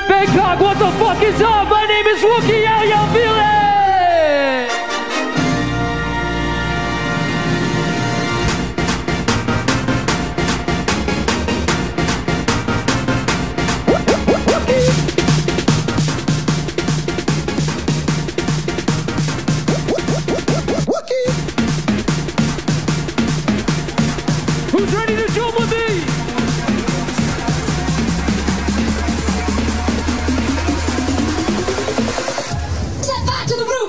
Bangkok, what the fuck is up? My name is Wookie, how y'all feeling? Who's ready to jump with me? Set fire to the roof.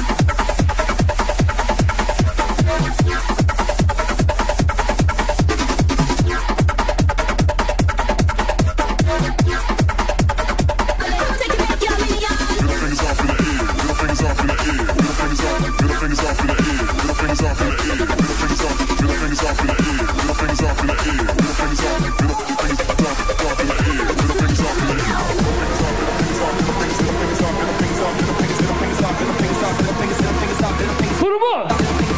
Put 'em up.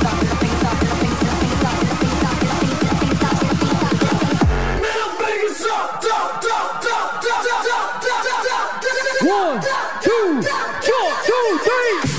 One, two, jump, 2, 3.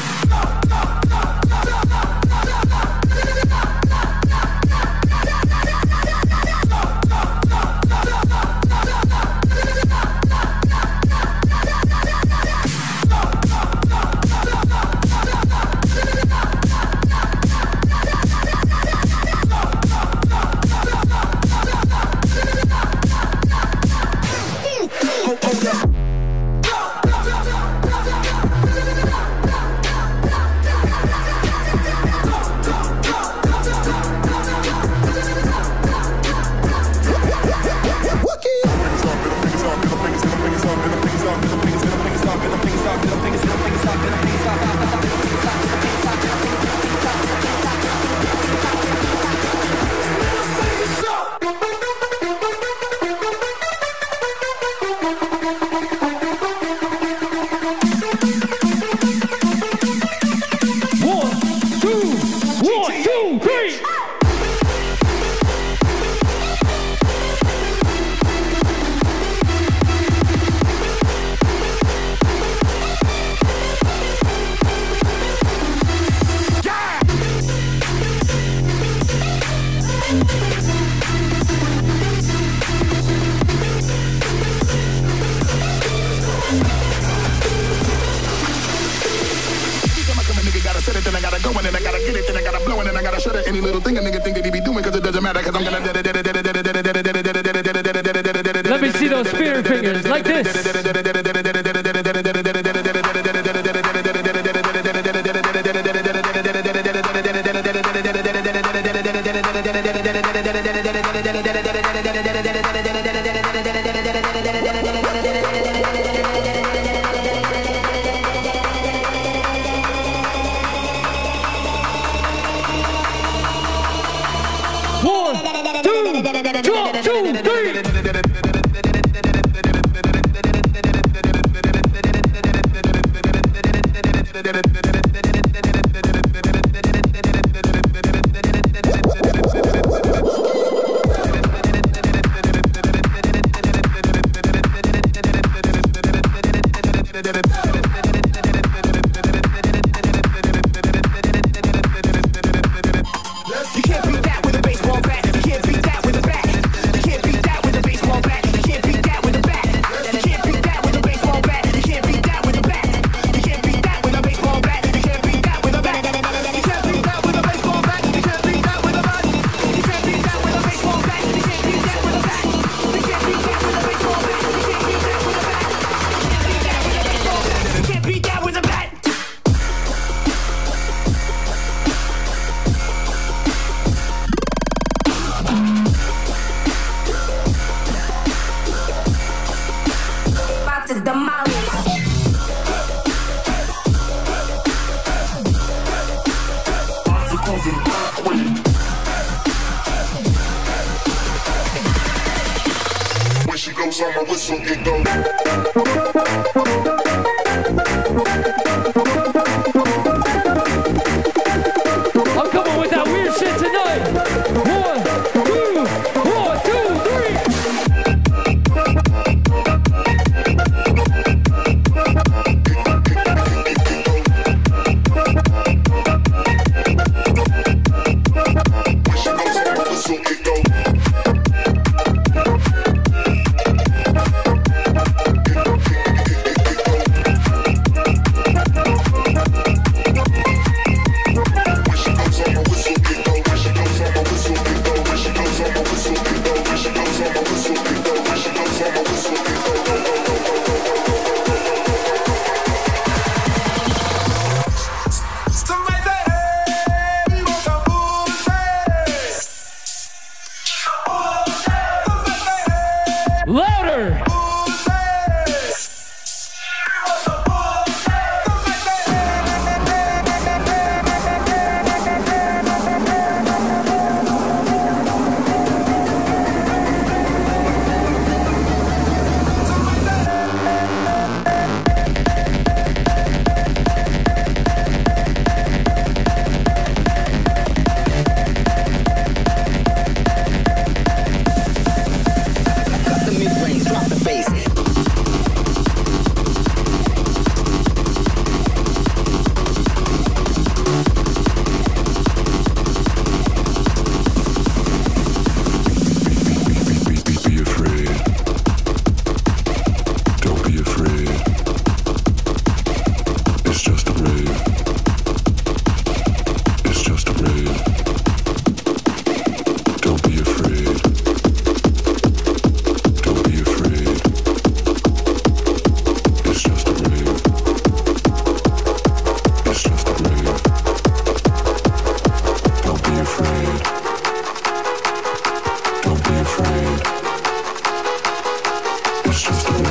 Any little thing a nigga think that he be doing, cause it doesn't matter, cause I'm gonna. Let me see those spirit fingers, like this. on my whistle, it goes. I'm coming with that weird shit tonight. 1, 2, 1, 2, 3.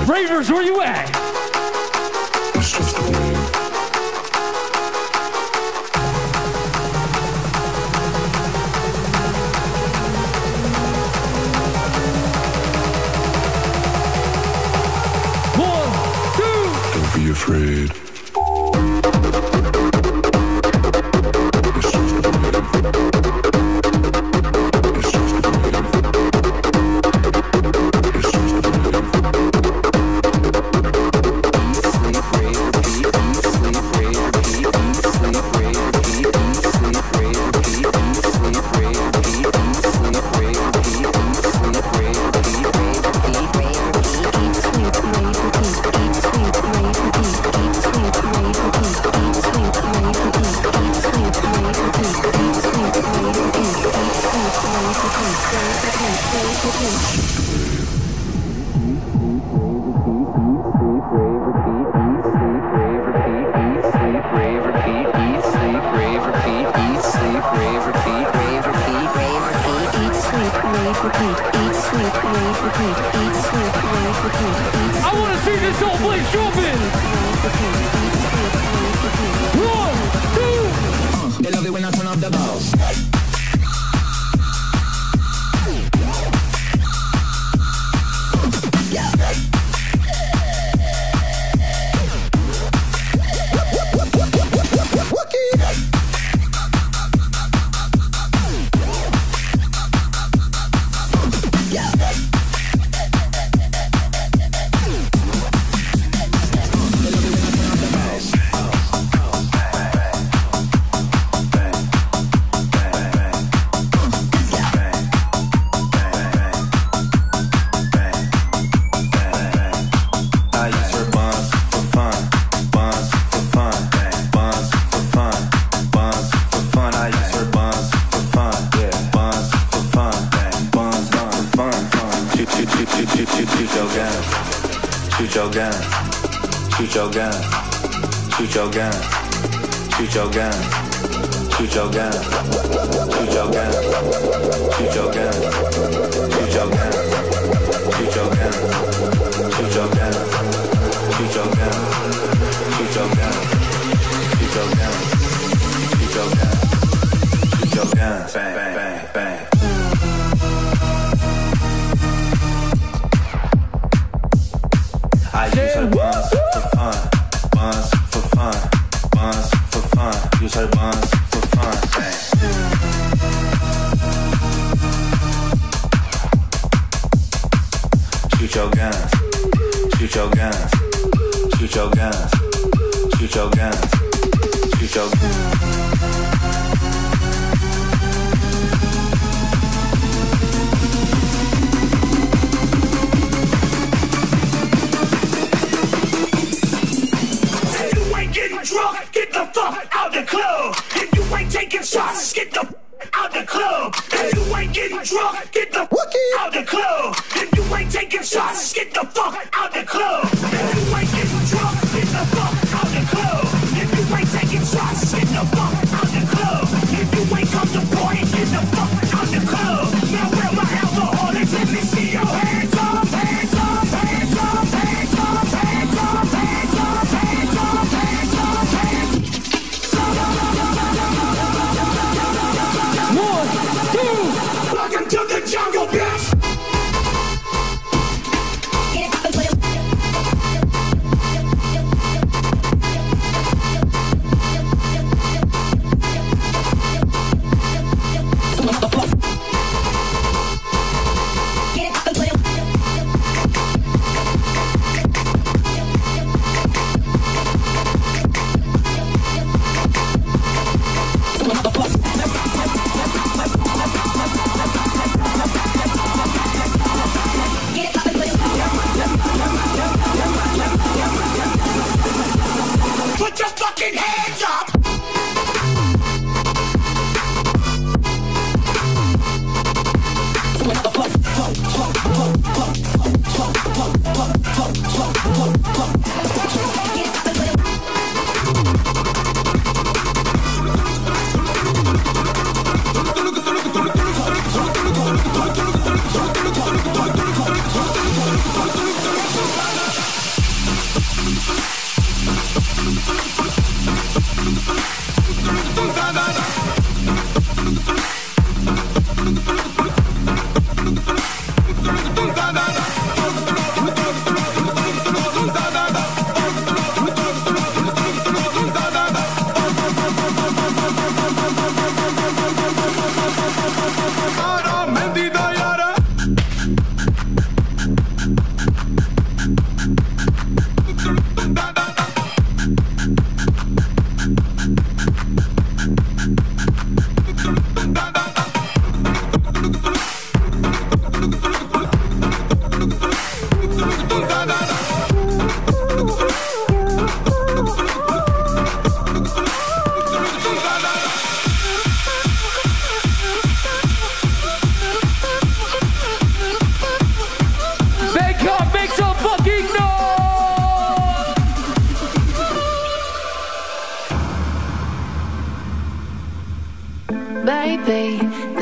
Ravers, where you at? It's just a wave. One, two. Don't be afraid. It's just a wave. It's just a wave. It's just a wave. I want to see this whole place jumping. One, two. They love it when I turn up the balls. Shoot your gun. Shoot your gun. Shoot your gun. Shoot your gun. Shoot your gun. Shoot your gun. Shoot your gun. Shoot your gun. Shoot your gun. Shoot your gun. Shoot your gun. Shoot your gun. Shoot your gun. Shoot your gun. Shoot your gun. Bang, bang, bang. I use her buns for fun, buns for fun, buns for fun. Use her buns for fun. Bang. Shoot your guns, shoot your guns, shoot your guns, shoot your guns, shoot your guns. Drunk, get the fuck out the club. If you ain't taking shots, get the out the club. If you ain't getting drunk, get the out the club. If you ain't taking shots, get the fuck out the club. If you ain't getting drunk, get the fuck out the club. If you ain't taking shots, get the fuck out the club. If you ain't come to party, get the fuck out the club. Now where my alcoholics? Let me see your hands up, hands up, hands up, hands up, hands up, hands up, hands up, hands up, hands up. One, two. Welcome to the jungle, bitch. Get it,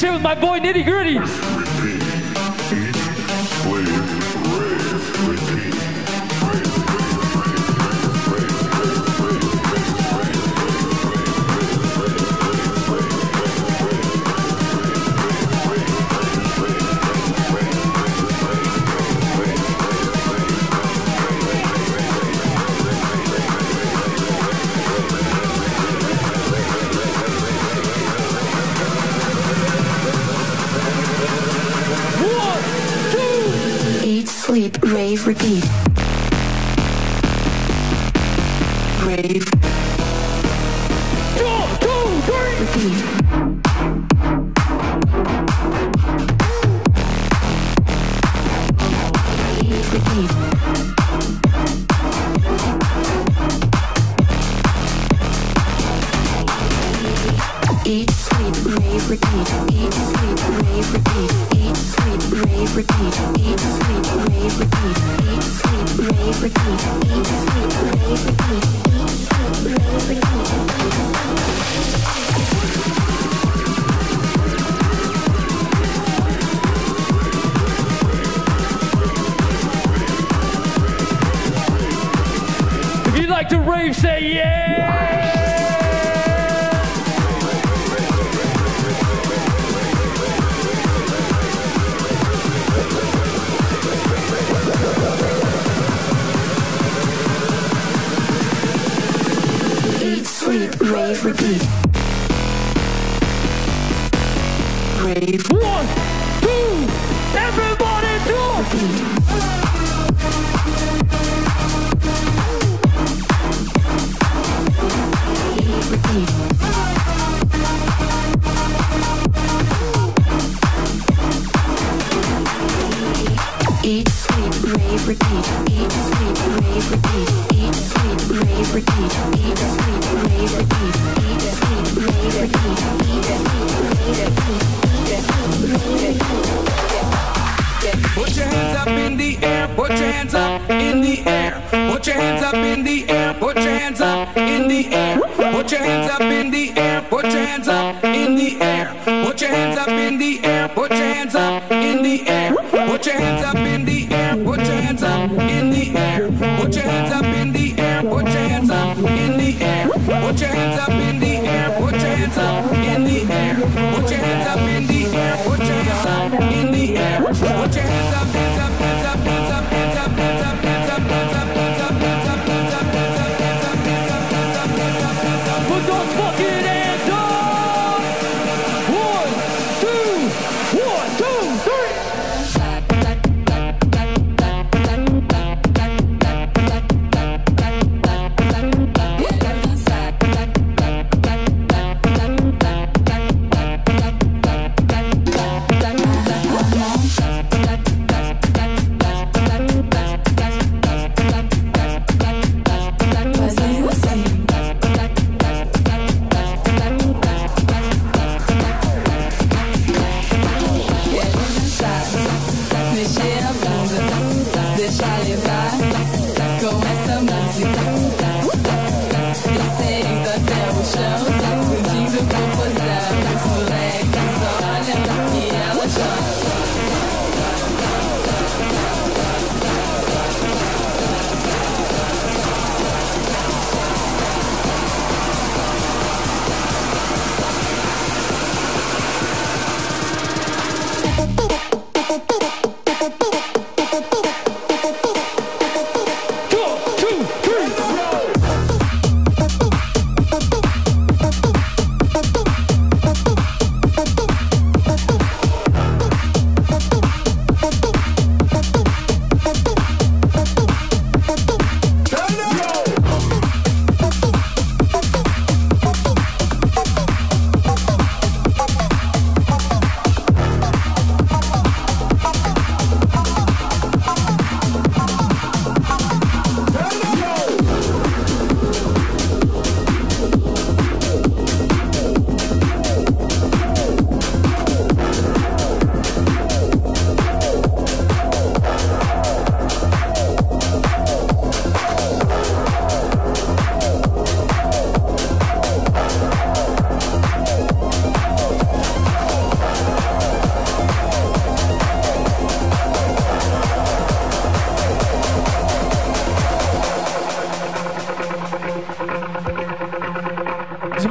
shit with my boy Nitty Gritty. Sleep, rave, repeat. Rave. 1, 2, 3. Repeat. Repeat. Eat, sleep, rave, repeat. Eat, sleep, rave, repeat. Eat, sleep, rave, repeat. Eat, sleep, rave, repeat. Eat, sleep, rave, repeat. Eat, sleep, rave, repeat. Eat, sleep, rave, repeat. If you'd like to rave, say yeah! Sleep, rave, repeat. Rave. 1, 2, everybody talk. Repeat. Repeat. Eat, sleep, rave, repeat. Eat, sleep, rave, repeat. Eat, sleep, rave, repeat. Eat, sleep, rave, repeat. Eat, sleep, rave, repeat. Eat, sleep, rave, repeat. Eat, sleep, rave, repeat. Put your hands up in the air. Put your hands up in the air. Put your hands up in the air. Put your hands up in the air. Put your hands up in the air. Put your hands up in the air. Put your hands up in the air. Put your hands up in the air. Put your hands up in the air. Put your hands up in the air. Put your hands up in the air. Put your hands up in the air. Put your hands up in the air. Put your hands up in the air. Put your hands up in the air. Put your hands up in the air. Put your hands up, hands up, hands up, hands up, hands up, hands up, hands up, hands up, hands up, hands up, hands up, hands up, hands up, hands up, hands up, hands up, hands up. Put those fucking hands up! 1, 2, 1, 2, 3.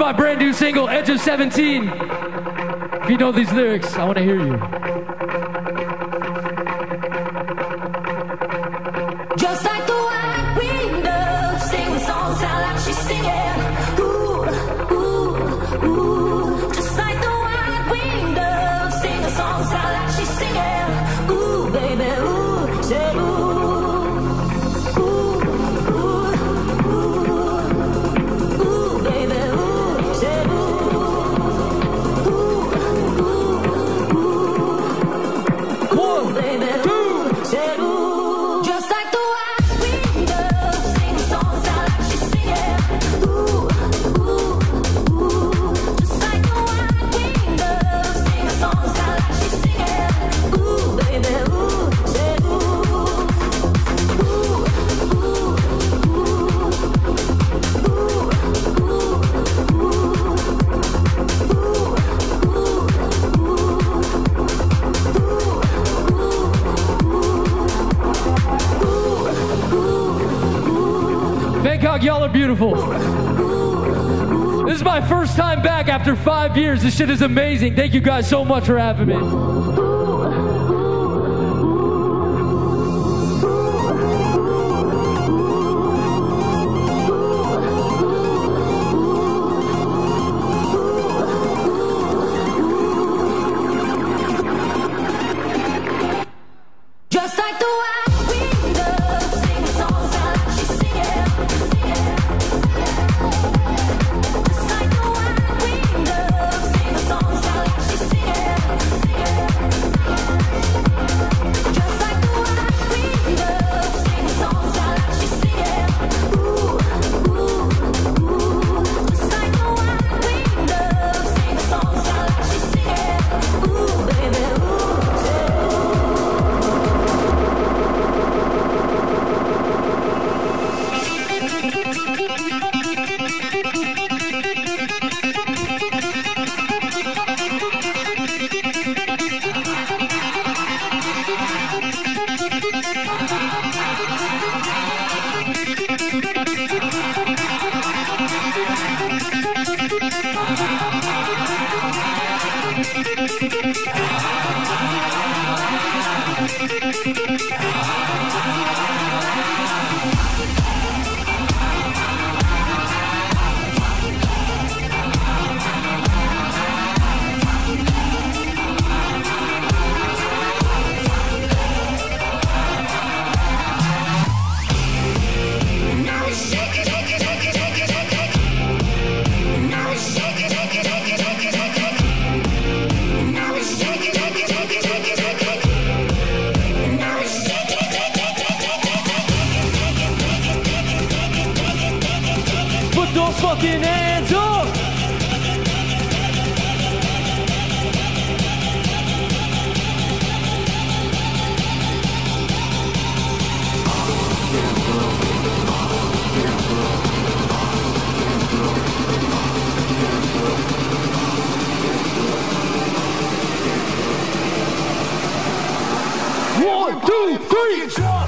my brand new single, Edge of 17. If you know these lyrics, I want to hear you. Just like the white window, sing the song, sound like she's singing. Ooh, ooh, ooh. Just like the white window, sing the song, sound like she's singing. Ooh, baby, ooh, say ooh. Bangkok, y'all are beautiful. This is my first time back after 5 years. This shit is amazing. Thank you guys so much for having me. Just like the white window, sing the song, sound like she's singing. Just like the white window, sing the song, sound like she's singing. Just like the white window, sing the song, sound like she's singing. Ooh, ooh, ooh. Just like the white window, sing the song, sound like she's singing. Ooh, baby, ooh. Put those fucking hands up! One, two, three, jump!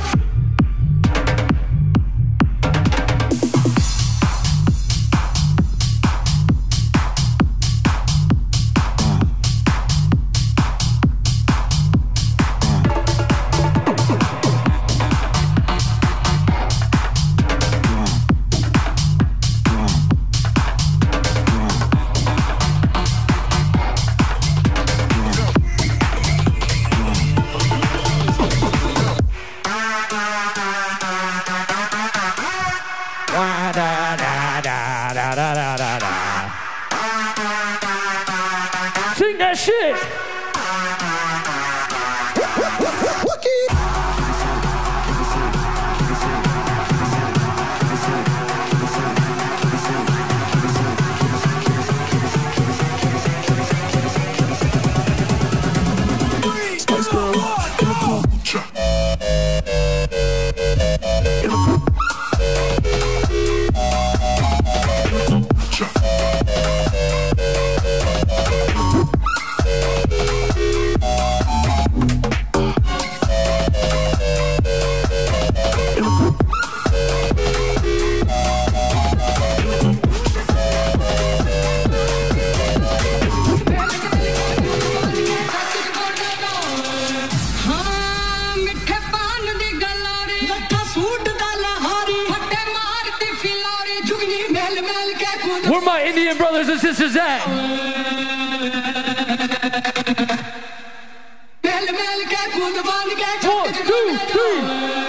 Where my Indian brothers and sisters at? One, two, three.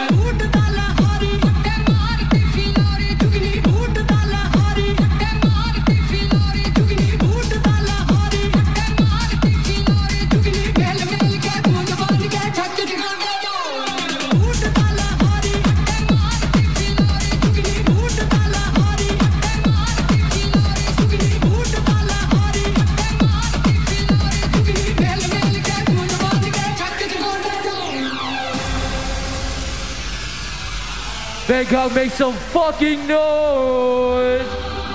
Bangkok, make some fucking noise!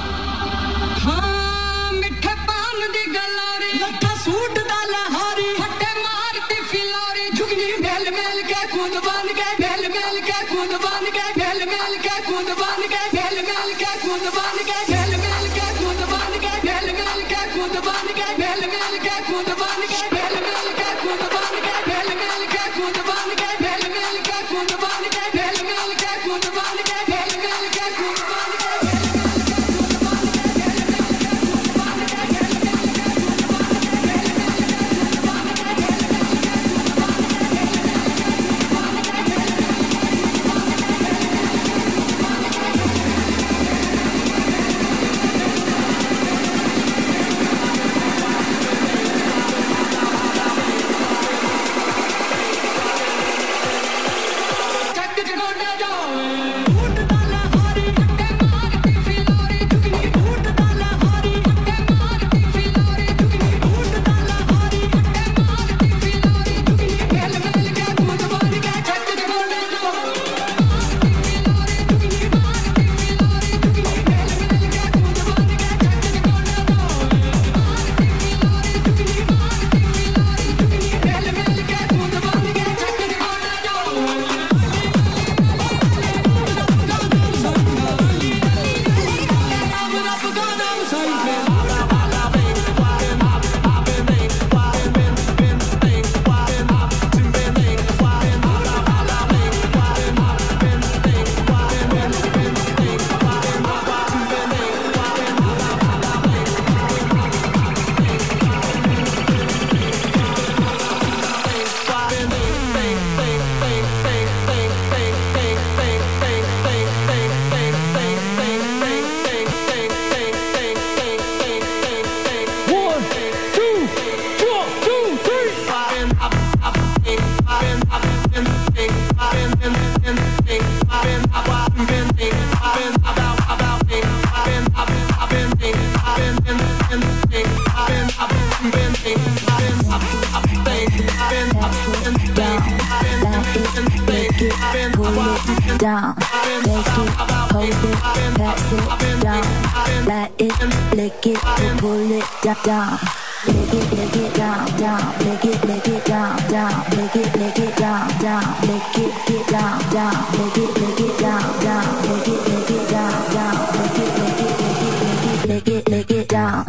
Down, take it, hold it, pass it down, let it, lick it, pull it down, lick it down, down, lick it down, down, lick it down, down, lick it down, down, lick it down, down, lick it down, down, lick it down.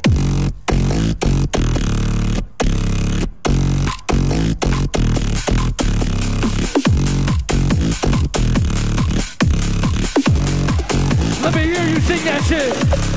Let me hear you sing that shit.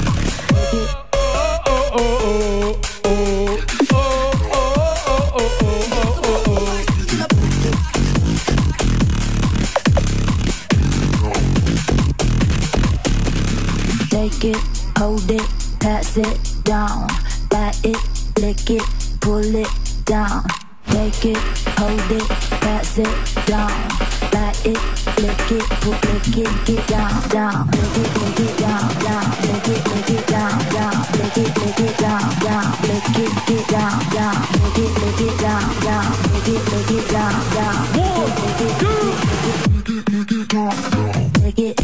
Take it, hold it, pass it down, let it, lick it, pull it down. Take it, hold it, pass it down, let it, lick it, get down, down, lick it down, down, lick it down, down, lick it down, down, lick it get down, down, lick it down, down, lick it down, down, lick it down, lick it.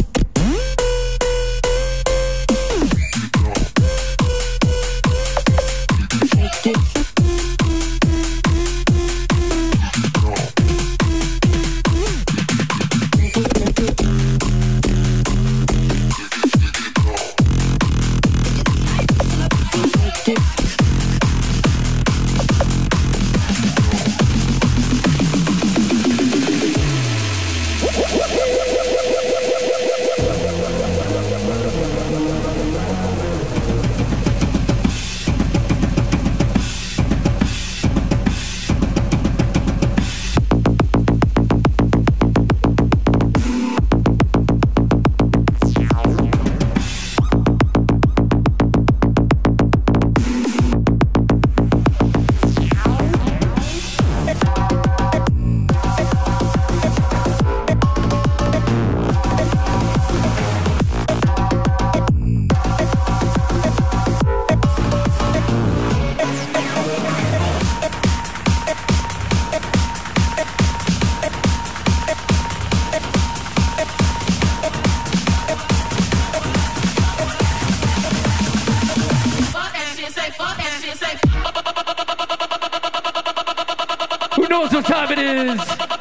is.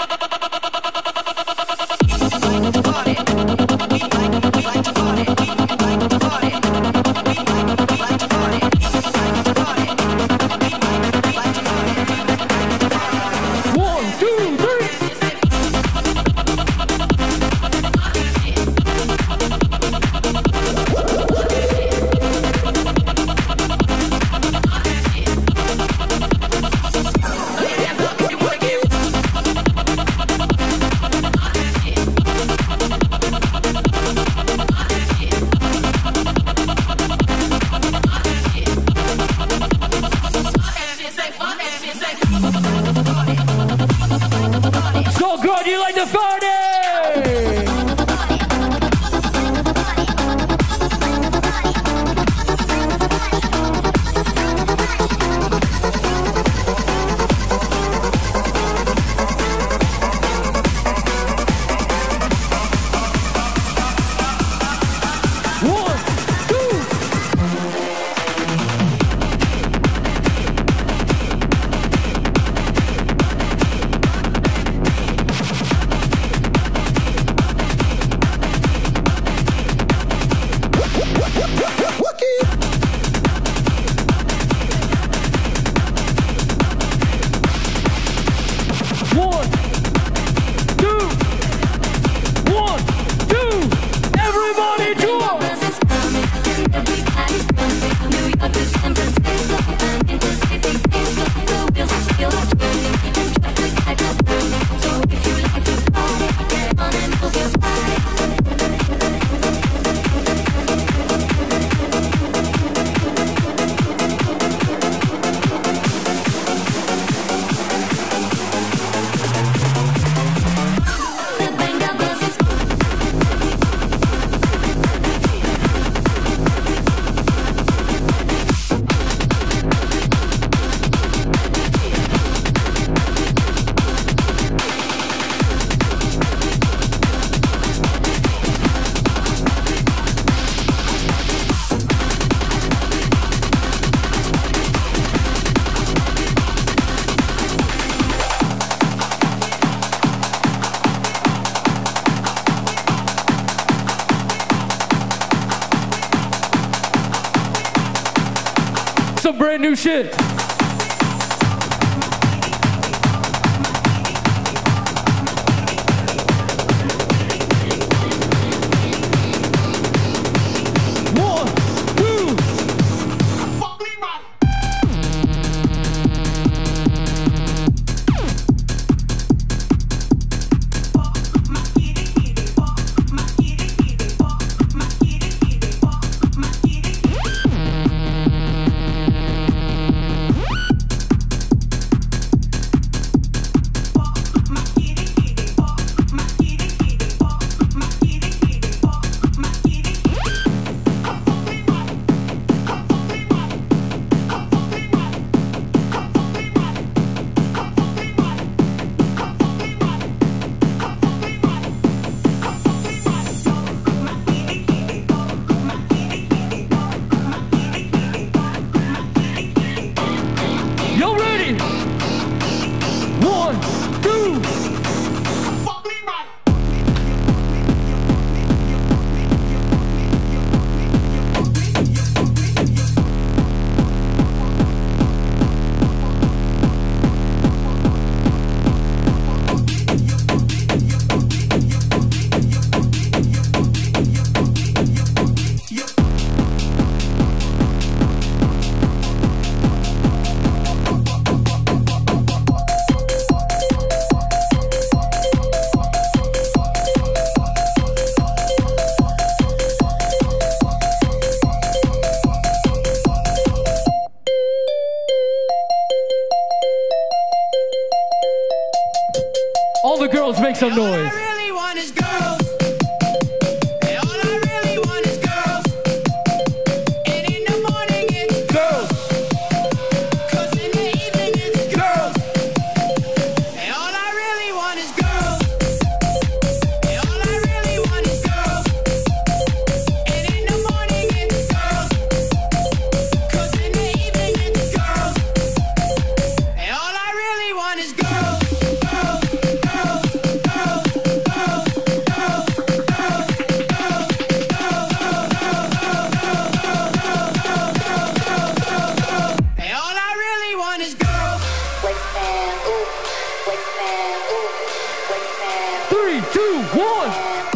So good, you like the party? Some brand new shit. All the girls make some noise. Girls. 3, 2, 1.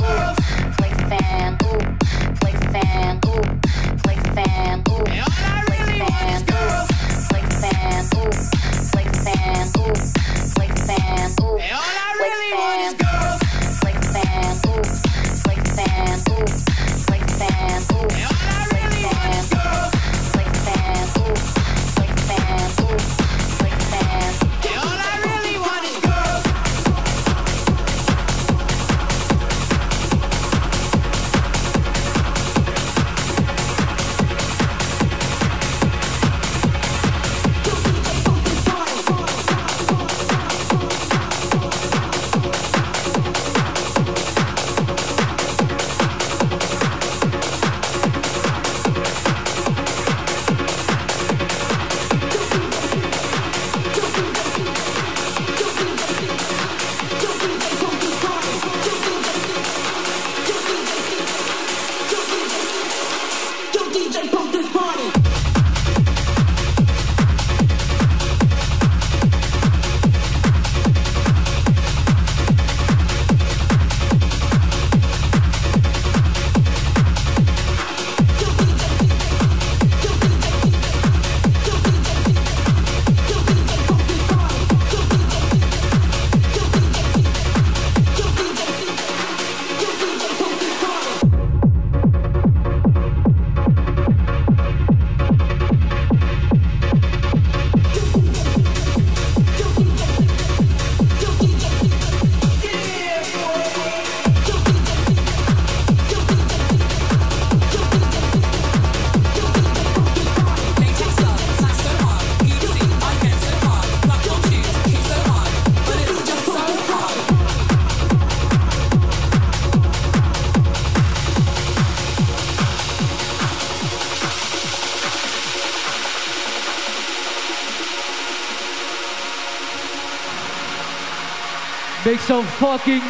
Make some fucking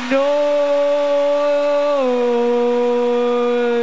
noise.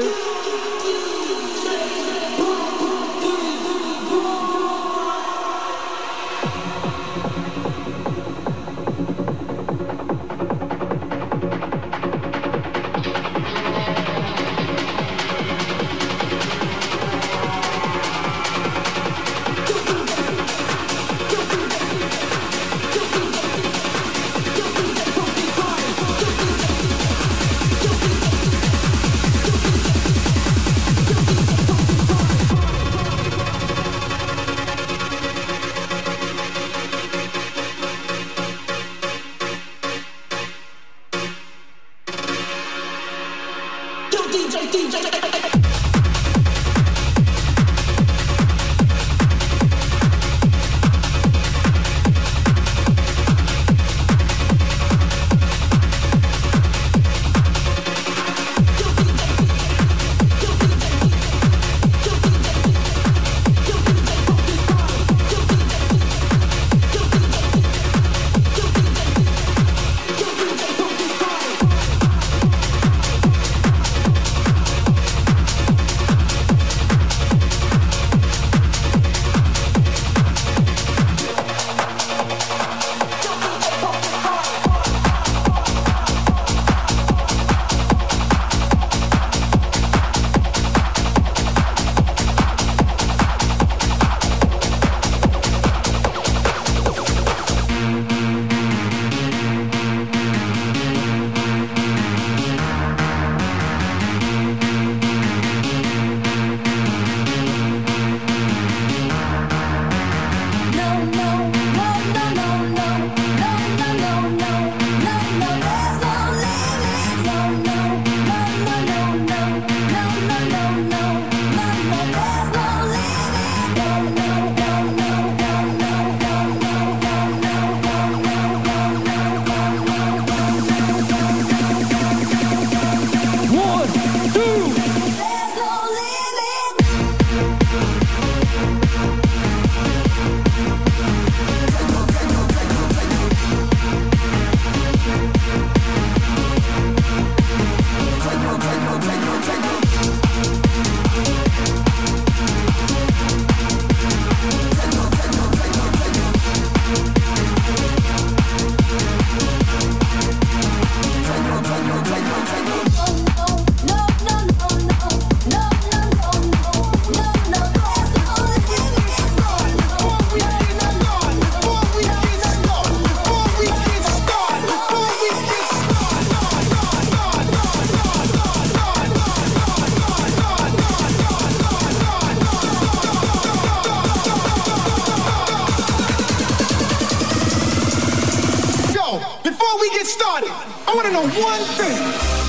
Before we get started, I want to know one thing.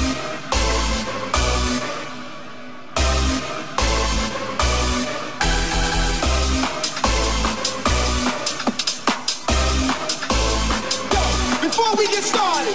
Before we get started,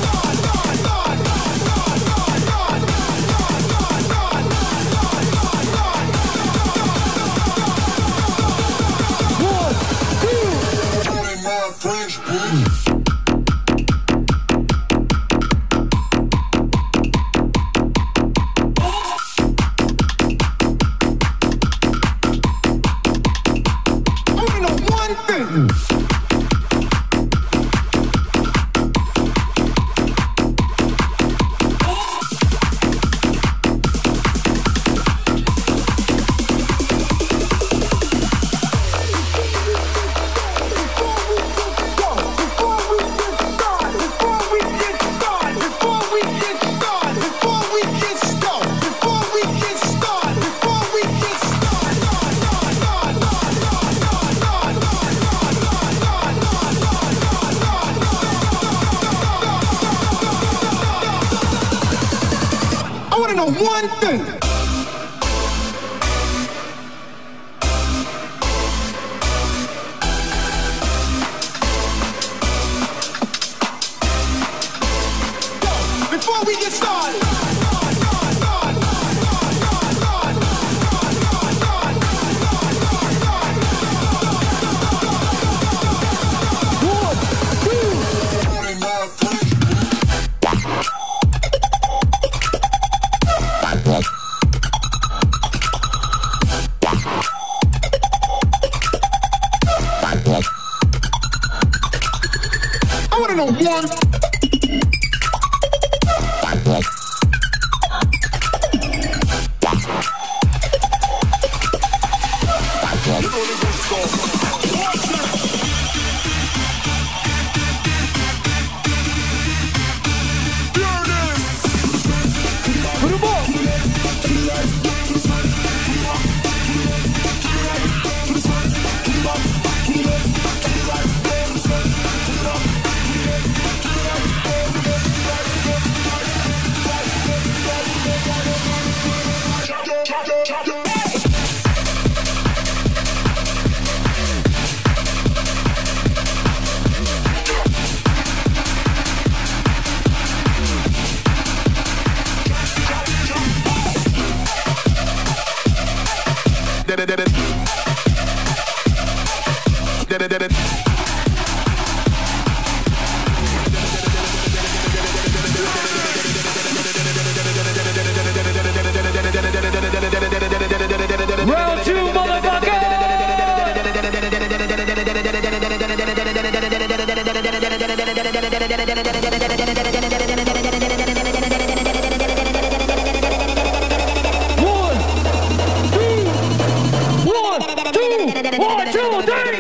one thing. Before we get started. I want to know one. Round two, motherfucker! One, two, three!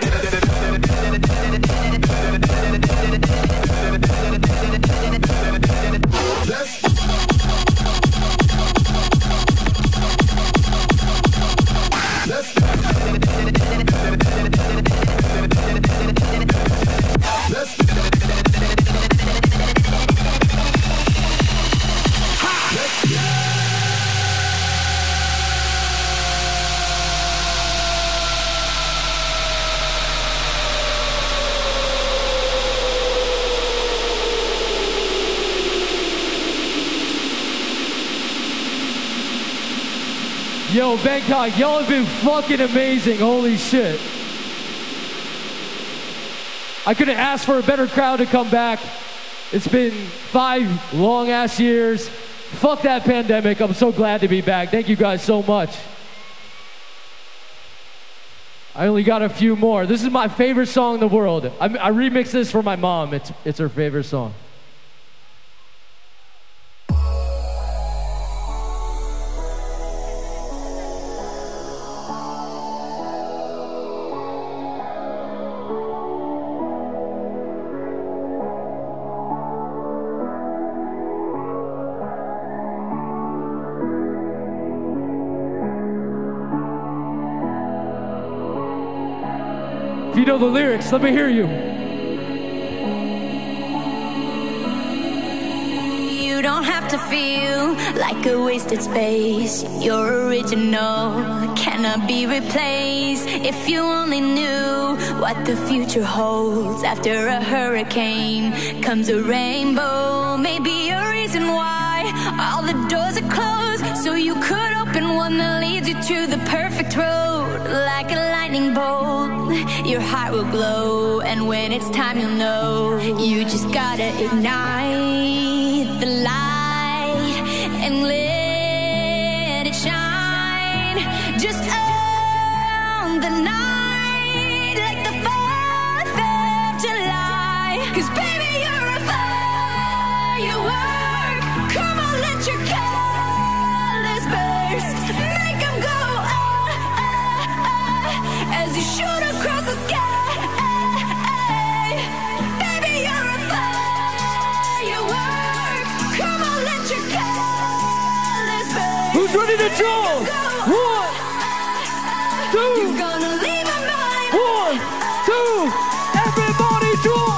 Yo, Bangkok, y'all have been fucking amazing. Holy shit. I couldn't ask for a better crowd to come back. It's been 5 long-ass years. Fuck that pandemic. I'm so glad to be back. Thank you guys so much. I only got a few more. This is my favorite song in the world. I remixed this for my mom. It's her favorite song. If you know the lyrics, let me hear you. don't have to feel like a wasted space. You're original, cannot be replaced. If you only knew what the future holds. After a hurricane comes a rainbow. Maybe a reason why all the doors are closed, so you could open one that leads you to the perfect road. Like a lightning bolt, your heart will glow, and when it's time you'll know. You just gotta ignite the light and let it shine. Just own the night like the 4th of July. 'Cause baby, you're a firework. Come on, let your colors burst. Make them go as you shoot across the sky. Baby, you're a firework. Come on, let your colors burst. Who's ready to jump? 1, 2. You're gonna leave my mind. 1, 2. Everybody jump.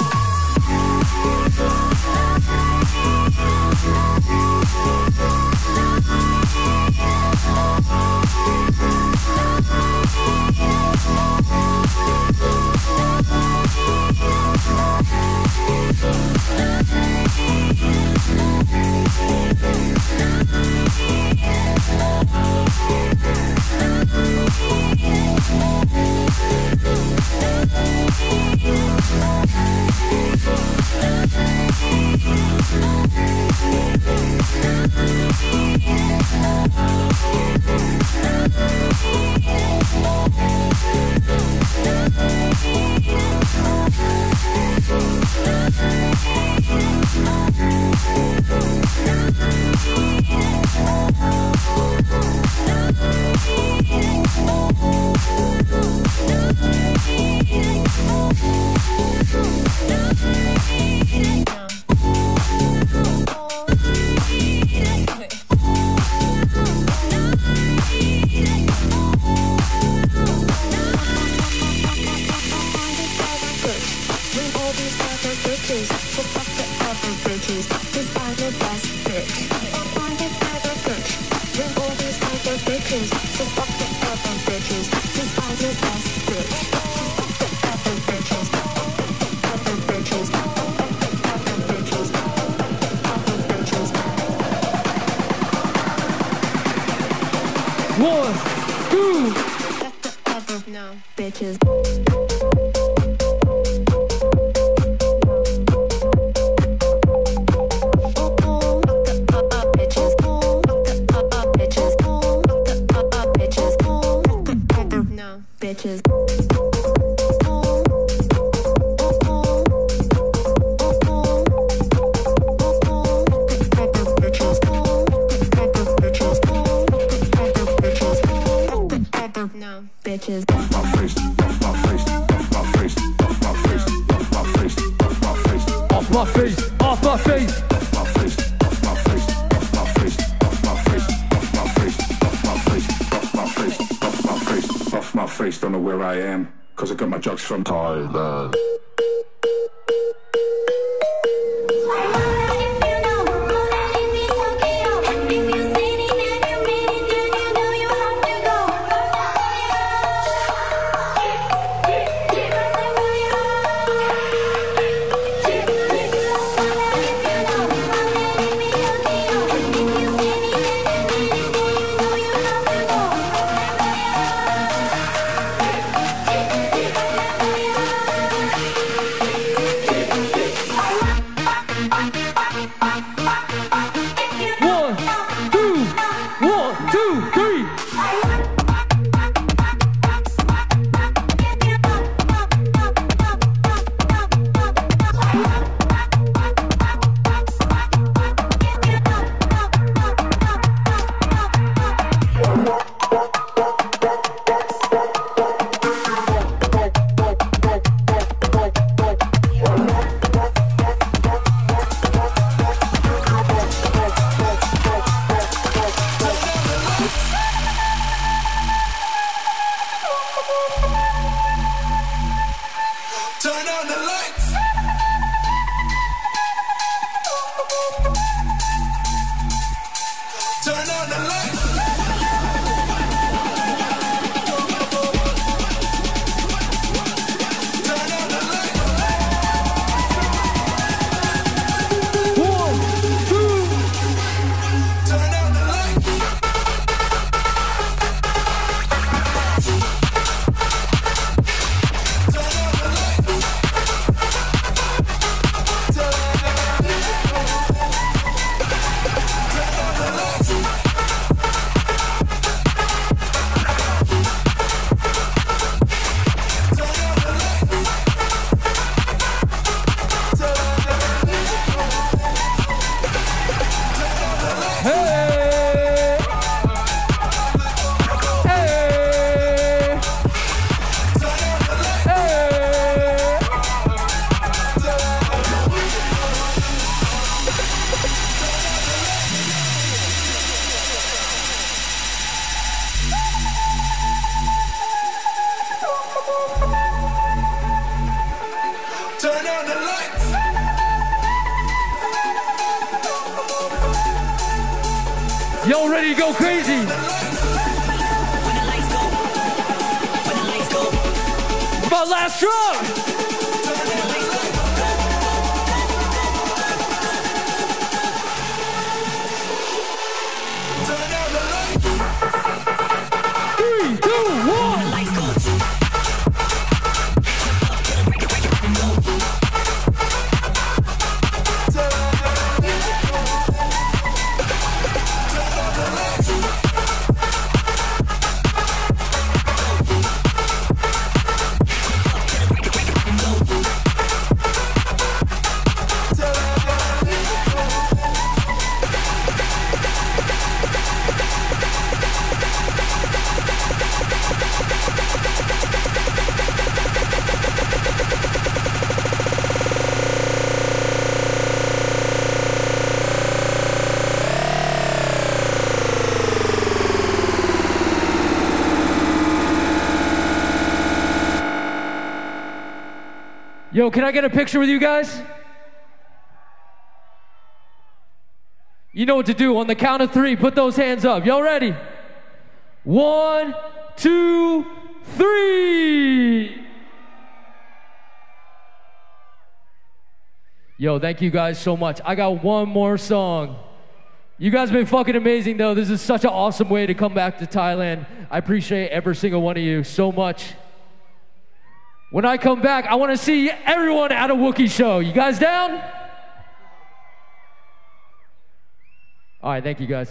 Don't know where I am, cause I got my drugs from Thailand. Y'all ready to go crazy? My last drop. 3, 2, 1. Yo, can I get a picture with you guys? You know what to do. On the count of 3, put those hands up. Y'all ready? 1, 2, 3. Yo, thank you guys so much. I got one more song. You guys have been fucking amazing, though. This is such an awesome way to come back to Thailand. I appreciate every single one of you so much. When I come back, I want to see everyone at a Wookiee show. You guys down? All right, thank you guys.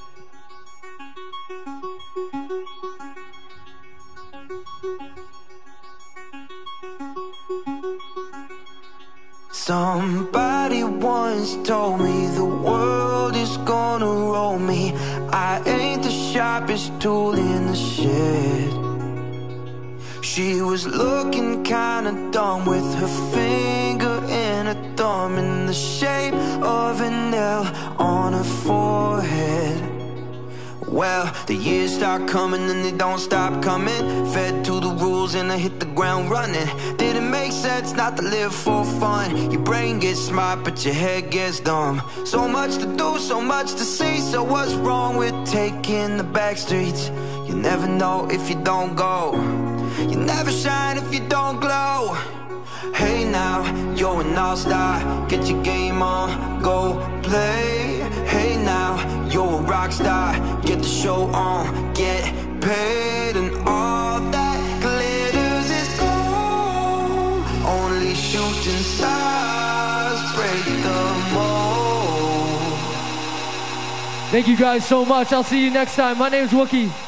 Somebody once told me the world is gonna roll me. I ain't the sharpest tool in the shed. She was looking kinda dumb with her finger and her thumb in the shape of an L on her forehead. Well, the years start coming and they don't stop coming. Fed to the rules and I hit the ground running. Didn't make sense not to live for fun. Your brain gets smart but your head gets dumb. So much to do, so much to see. So what's wrong with taking the back streets? You never know if you don't go. You never shine if you don't glow. Hey now, you're an all-star. Get your game on, go play. Hey now, you're a rock star. Get the show on, get paid. And all that glitters is gold. Only shooting stars break the mold. Thank you guys so much. I'll see you next time. My name's Wookiee.